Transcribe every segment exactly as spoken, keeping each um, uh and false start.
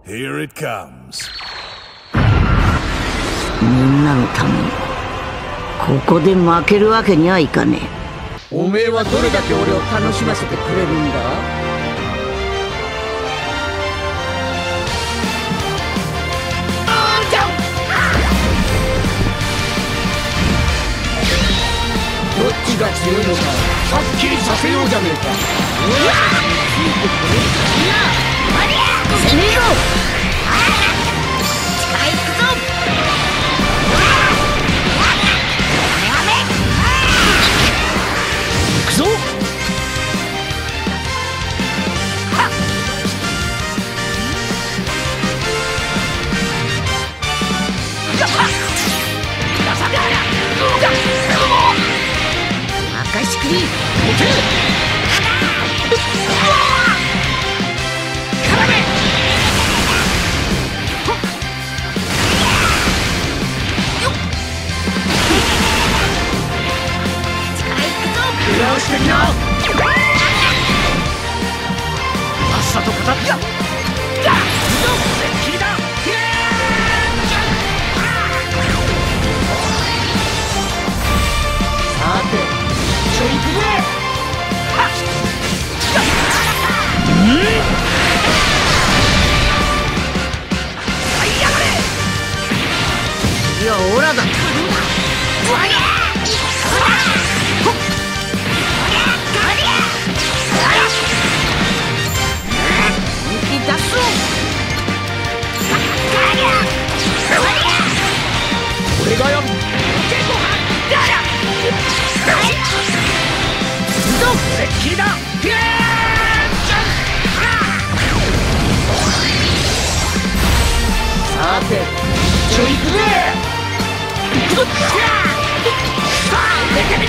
Here it comes. みんなのためにここで負けるわけにはいかねえ。おめえはどれだけ俺を楽しませてくれるんだ？どっちが強いのかはっきりさせようじゃねえか。うわっ攻めろ。力いくぞ。行くぞ。任しくり。直してみな。さっさと片付け。切りだ。さて一緒に行くぜ。うんやがれ。次はオラだ。俺がやる。切りだ。さて一緒に行くぜ。行くぞ。さあ出てみろ。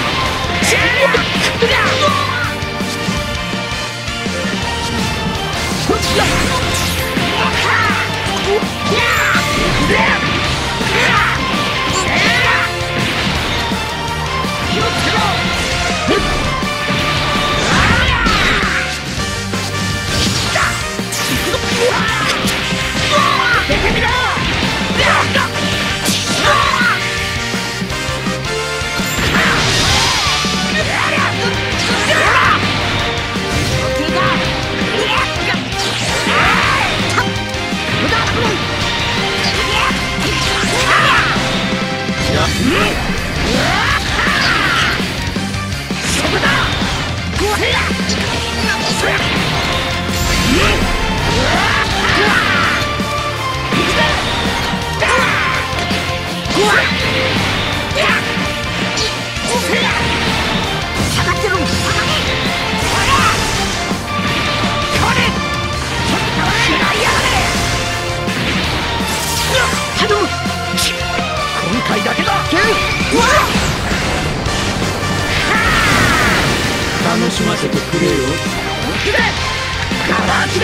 楽しませてくれよ。ガラキだ。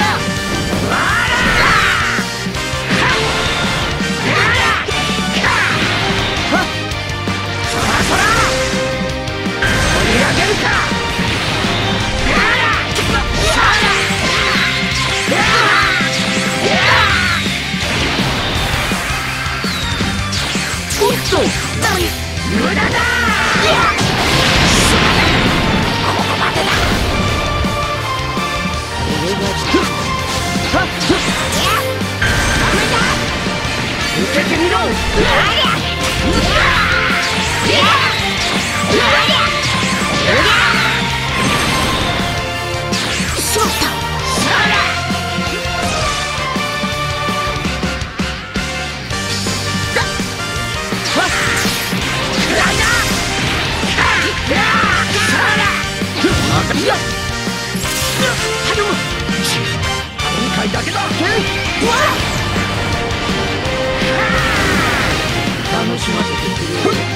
そらそら盛り上げるか。おっと無駄だ。受けてみろ。しまった。今回だけだ。楽しませてくれる。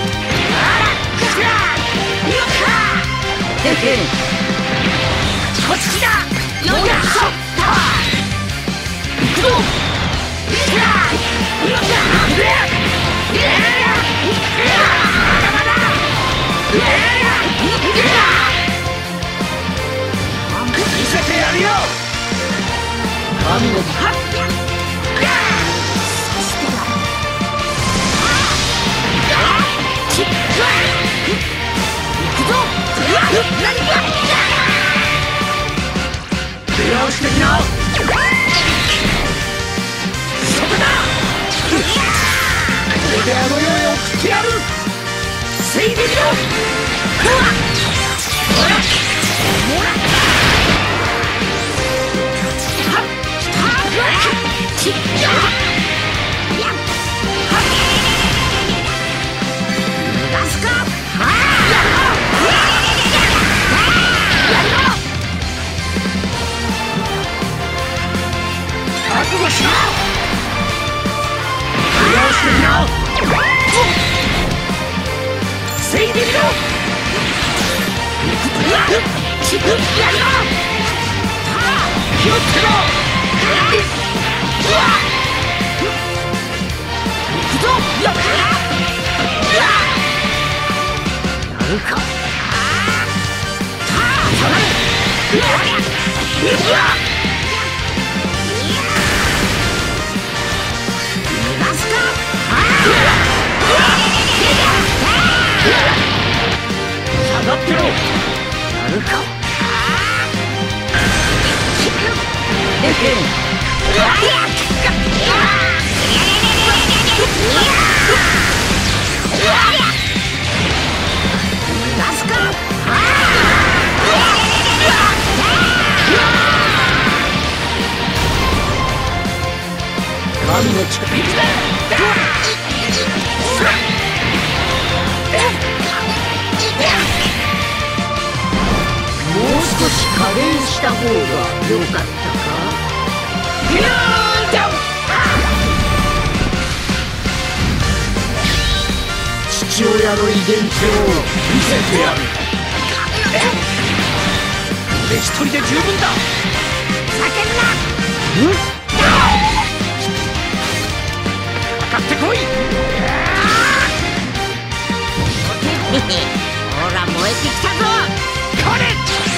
こっちだ。よいしょ。行くぞ。まだまだ。見せてやるよ。神の防いでみろ。覚悟しろ。防いでみろ。気をつけろ。行くぞ。やるか。下がってろ。やるか。神の力。もう少し加減した方が良かったか。父親の遺伝子を見せてやる。俺一人で十分だ。叫んな。かかってこい。ほら燃えてきたぞ。これ。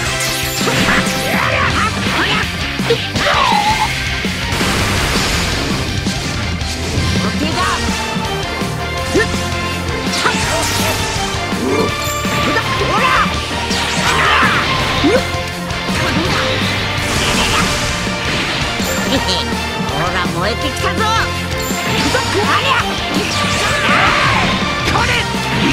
ほら燃えてきたぞ。これ。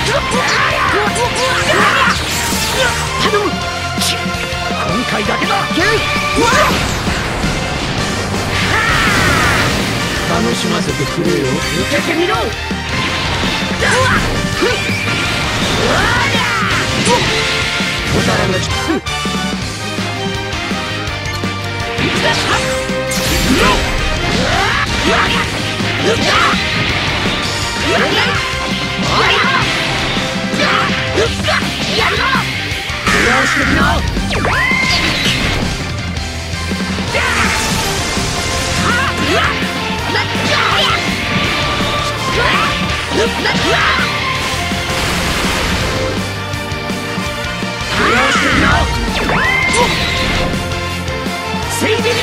頼む。今回だけだ。楽しませてくれよ。受けてみろ。小皿の力。よしてみろ。防いでみろ。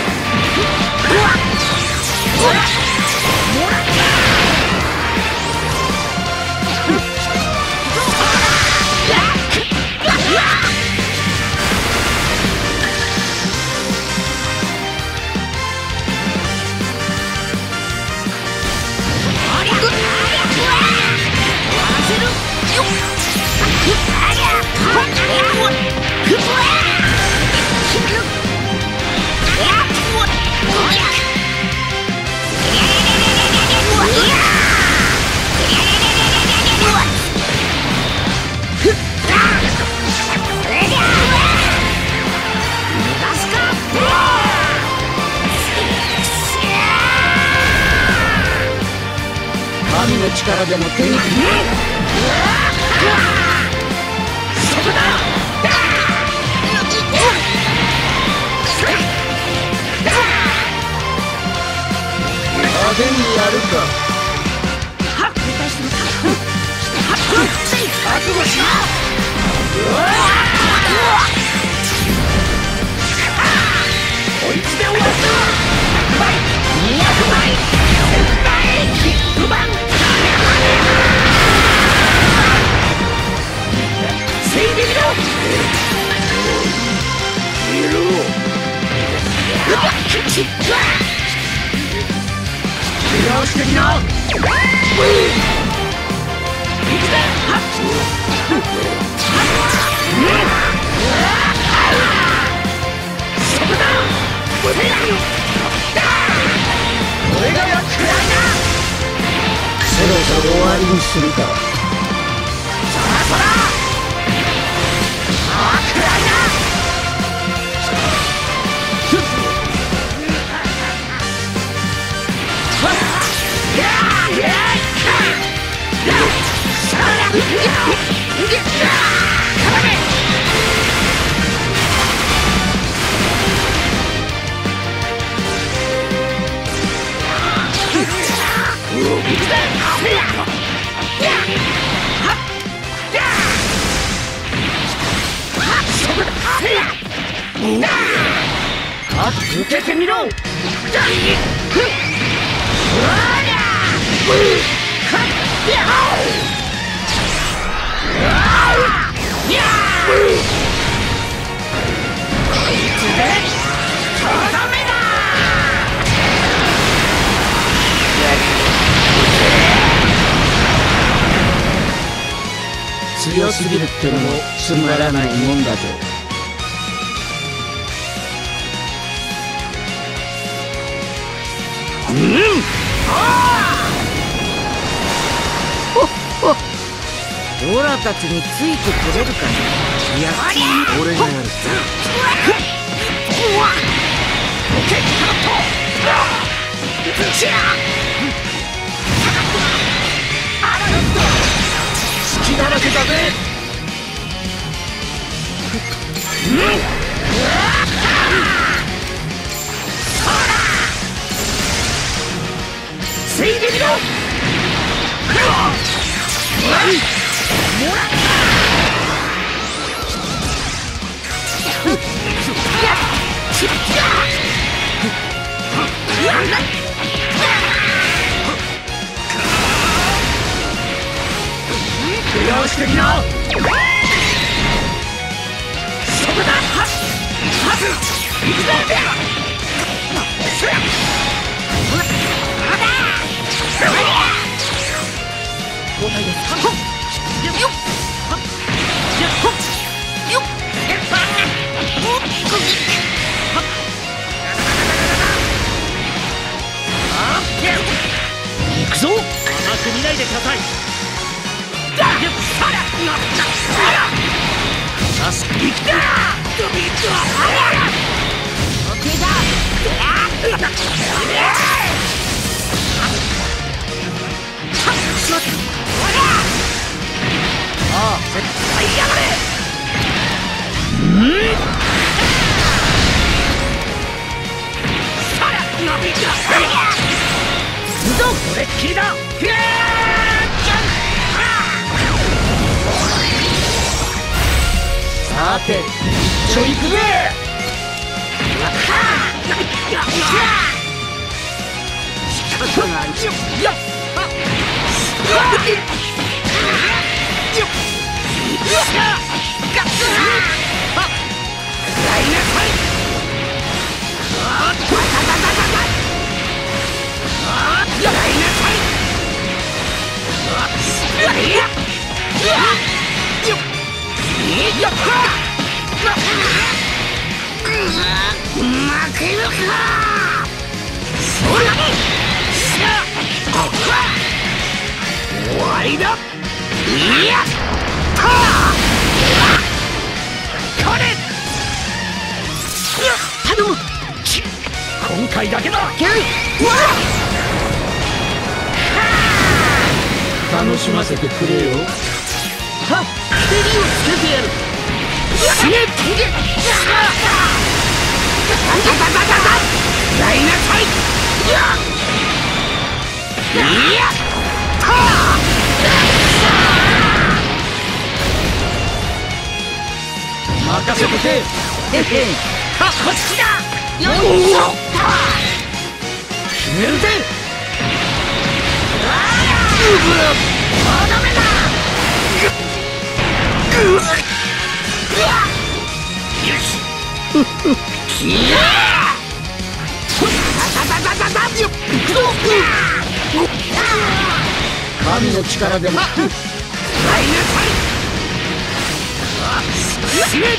神の力でも手に入れる。そこだ。派手にやるか。覚悟しろ。こいつで終わった。にひゃくばい。ビッグバン。防いでみろ。見ろ。よしてみろ。 そろそろ終わりにするか。 受けてみろ。 強すぎるってのもつまらないもんだぞ。うん、オラたちについてこれるかね。いや、俺がやる。 隙だらけだぜ。防いでみろ。よし的な。そこだ。はっはず行くぞ。交代です。よっよっよっ行くぞ。甘く見ないでください。ああ、絶対やがれ。うん。さあ、伸びた。うどん、これっきりだ。さて、一丁いくぜ。仕方ない。よっ。負けるか。そら終わりだ。いやったこれ頼む。今回だけだ。 楽しませてくれよ。 はっ、蹴りをつけてやる。死ね。やりなさい。いやった任せとけ。へへかっこつきだ。よいしょ。決めるぜ。とどめだ。よし。きや神の力でも死ね。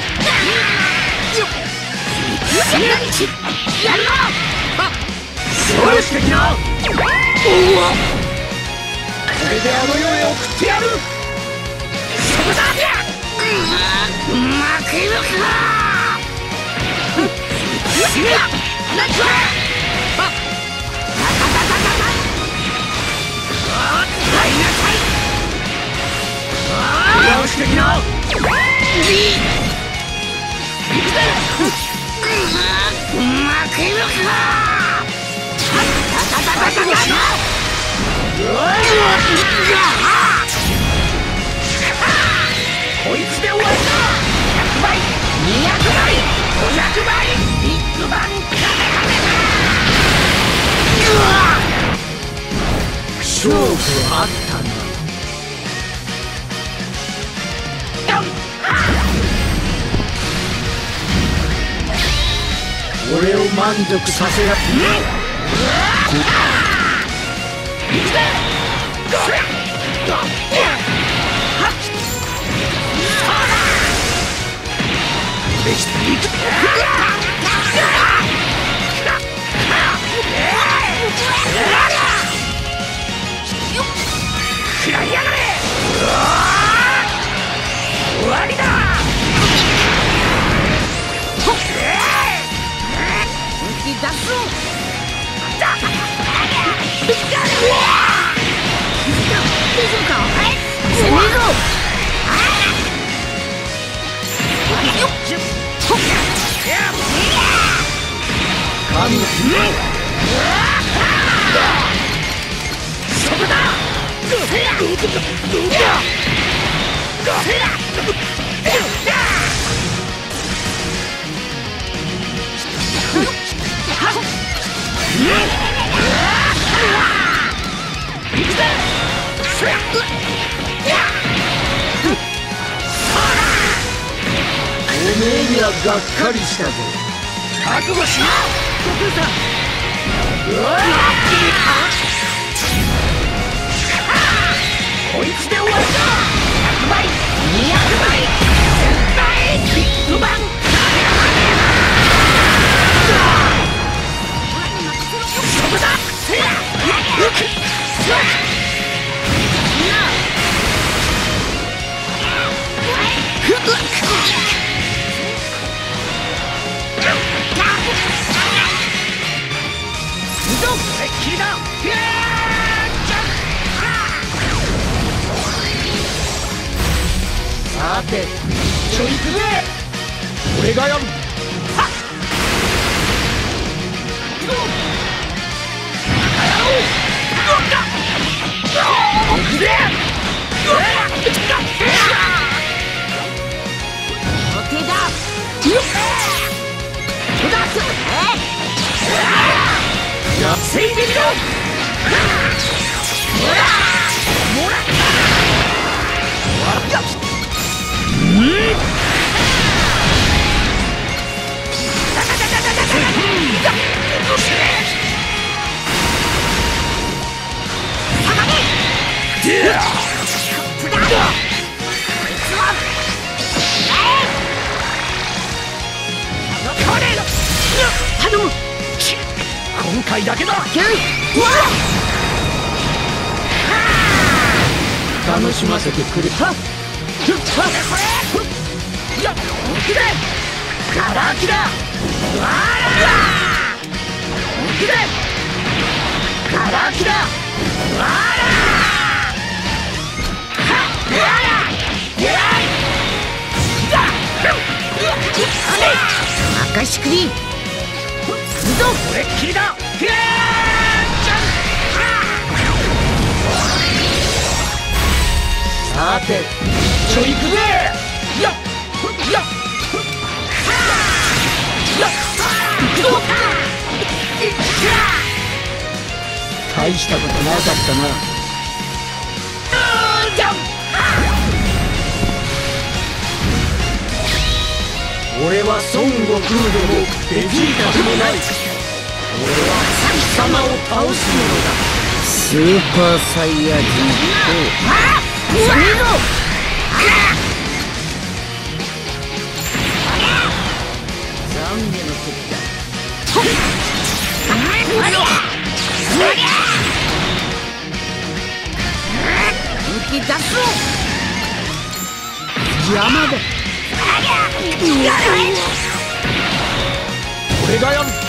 死ね。やるぞ。よろしくきな。おお。これであの世へ送ってやる。そこだ。負けるか。死ね。何これ。よろしくきな。負けるか。こいつで終わりだ。ひゃくばい、にひゃくばい、ごひゃくばい、ビッグバンカメハメだ。勝負あったな。俺を満足させられ食らいやがれ。終わりだ。出すぞ。大丈夫か。攻めろ。そこだ。おめえにはがっかりしたぞ。覚悟しな。悟空さん。こいつで終わりだ。ひゃくばい、にひゃくばい、せんばい、ビッグバンカメハメだ。そこだ。さて、ちょいくぜ。俺がやる。せいでみろ。もらった。頼む。今回だけだ。楽しませてくれ。はっやっ奥でガラキだ。わら奥でガラキだ。わらはっやらやいだ。任しくり。これっきりだ。さて、ちょいくぜ。やっやっ大したことなかったな。俺は孫悟空でもベジータでもない。俺は貴様を倒すものだ。スーパーサイヤ人と攻めろ。 懺悔の時だ。抜き出すぞ。邪魔だ。 俺がやる。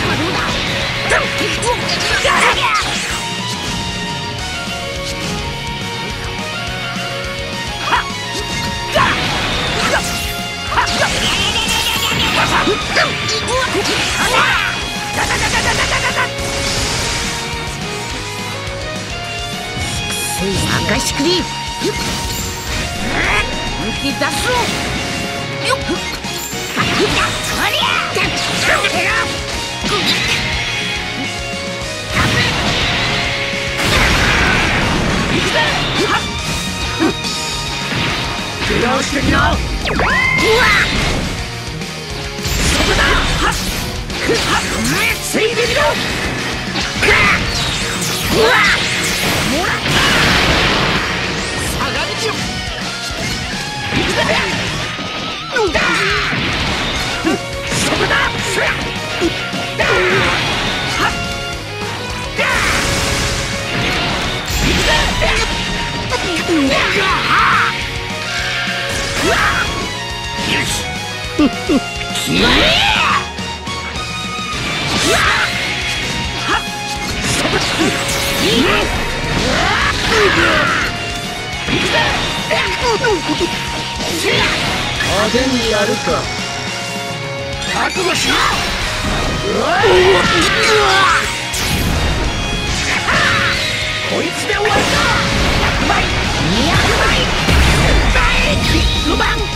赤しくり抜き出すぞ。よっ出直してきな。うわそこだ。はっせいでみろ。うわもらった下がりじゃ。いくぜ。うんだそこだ。そやはっいくぜ。うわよし決まれ。派手にやるか。覚悟しろ。こいつで終わりだ。ひゃくばいにひゃくばいせんばいビッグバン。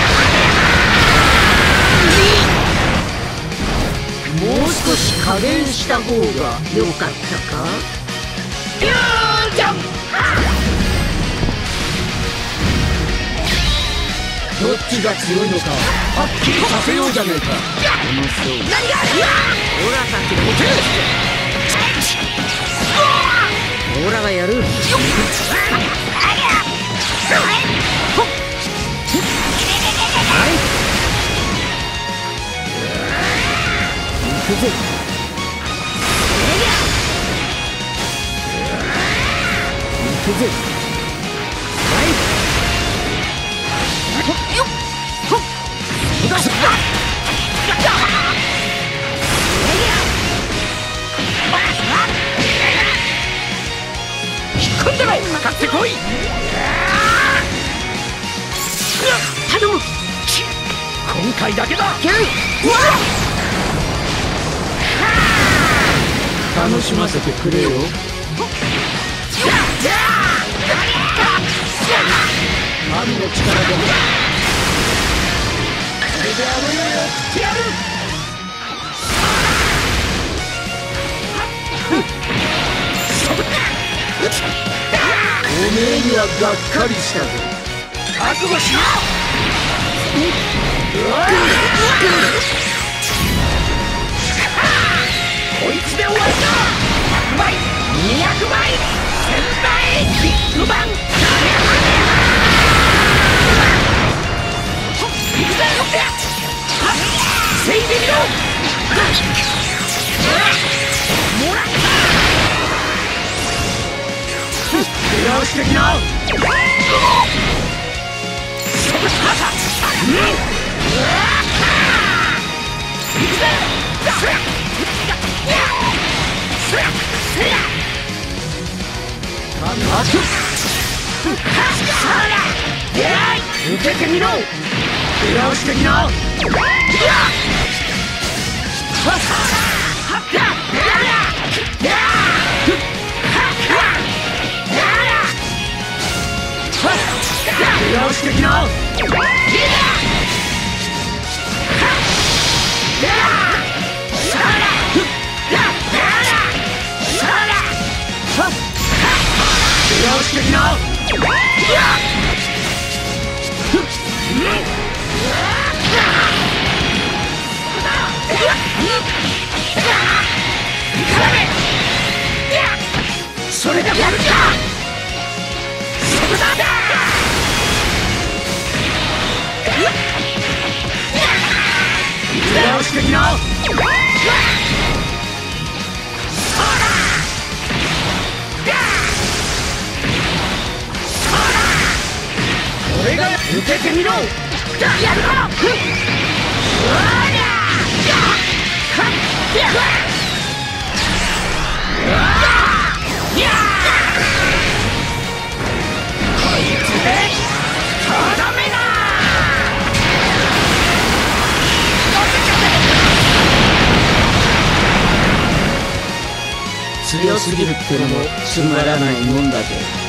もう少し加減した方が良かったか。 フュージョン。どっちが強いのかはっきりさせようじゃねえか。 この勝負、 何がオラたちの手オラがやる。行くぜ。行くぜ。 引っ込んでろ。かかってこい。 頼む。 今回だけだ。 キャン。 楽しませてくれよ。神の力でこれであの世へ送ってやる。おめえにはがっかりしたぞ。覚悟しろ。こいつで終わりだ。ひゃくばいにひゃくばいせんばいビッグバン。せいでみろ。もらった出直してきな。受けてみろ。出直してきな。出直してきな。出直してきな。それでやるか。そこだ。いくぜ。 よし的な俺が受けてみろ。やるぞ。 強すぎるってのもつまらないもんだぜ。